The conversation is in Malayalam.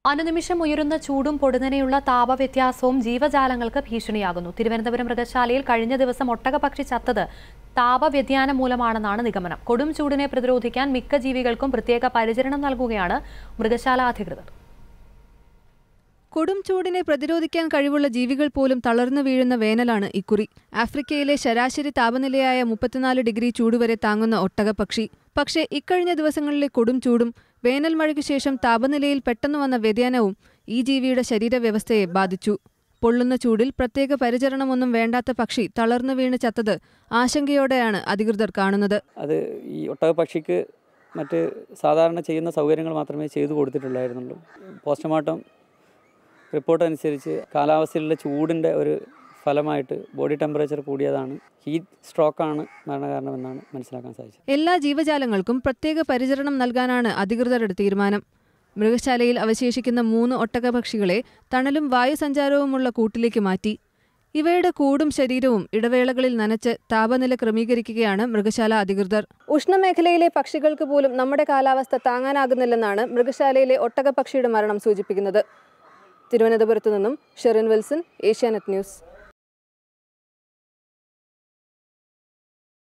അനുനിമിഷം ഉയരുന്ന ചൂടും പൊടുന്നനെയുള്ള താപവ്യത്യാസവും ജീവജാലങ്ങൾക്ക് ഭീഷണിയാകുന്നു. തിരുവനന്തപുരം മൃഗശാലയിൽ കഴിഞ്ഞ ദിവസം ഒട്ടകപക്ഷി ചത്തത് താപവ്യതിയാനം മൂലമാണെന്നാണ് നിഗമനം. കൊടും ചൂടിനെ പ്രതിരോധിക്കാൻ മിക്ക ജീവികൾക്കും പ്രത്യേക പരിചരണം നൽകുകയാണ് മൃഗശാല അധികൃതർ. കൊടും ചൂടിനെ പ്രതിരോധിക്കാൻ കഴിവുള്ള ജീവികൾ പോലും തളർന്നു വീഴുന്ന വേനലാണ് ഇക്കുറി. ആഫ്രിക്കയിലെ ശരാശരി താപനിലയായ 34 ഡിഗ്രി ചൂട് വരെ താങ്ങുന്ന ഒട്ടകപക്ഷി. പക്ഷേ ഇക്കഴിഞ്ഞ ദിവസങ്ങളിലെ കൊടും ചൂടും വേനൽ മഴയ്ക്കു ശേഷം താപനിലയിൽ പെട്ടെന്ന് വന്ന വ്യതിയാനവും ഈ ജീവിയുടെ ശരീരവ്യവസ്ഥയെ ബാധിച്ചു. പൊള്ളുന്ന ചൂടിൽ പ്രത്യേക പരിചരണമൊന്നും വേണ്ടാത്ത പക്ഷി തളർന്നു വീണ് ചത്തത് ആശങ്കയോടെയാണ് അധികൃതർ കാണുന്നത്. അത് ഈ ഒട്ടകപക്ഷിക്ക് മറ്റ് സാധാരണ ചെയ്യുന്ന സൗകര്യങ്ങൾ മാത്രമേ ചെയ്തു കൊടുത്തിട്ടുണ്ടായിരുന്നുള്ളൂ. പോസ്റ്റ്മോർട്ടം റിപ്പോർട്ട് അനുസരിച്ച് കാലാവസ്ഥയിലുള്ള ചൂടിൻ്റെ ഒരു ഫലമായിട്ട് ബോഡി ടെമ്പറേച്ചർ കൂടിയതാണ്, ഹീറ്റ് സ്ട്രോക്കാണ് മരണകാരണമെന്നാണ് മനസ്സിലാക്കാൻ സാധിച്ചത്. എല്ലാ ജീവജാലങ്ങൾക്കും പ്രത്യേക പരിചരണം നൽകാനാണ് അധികൃതരുടെ തീരുമാനം. മൃഗശാലയിൽ അവശേഷിക്കുന്ന 3 ഒട്ടകപക്ഷികളെ തണലും വായുസഞ്ചാരവുമുള്ള കൂട്ടിലേക്ക് മാറ്റി. ഇവയുടെ കൂടും ശരീരവും ഇടവേളകളിൽ നനച്ച് താപനില ക്രമീകരിക്കുകയാണ് മൃഗശാല അധികൃതർ. ഉഷ്ണമേഖലയിലെ പക്ഷികൾക്ക് പോലും നമ്മുടെ കാലാവസ്ഥ താങ്ങാനാകുന്നില്ലെന്നാണ് മൃഗശാലയിലെ ഒട്ടകപക്ഷിയുടെ മരണം സൂചിപ്പിക്കുന്നത്. തിരുവനന്തപുരത്തു നിന്നും ഷെറിൻ വിൽസൺ, ഏഷ്യാനെറ്റ് ന്യൂസ്.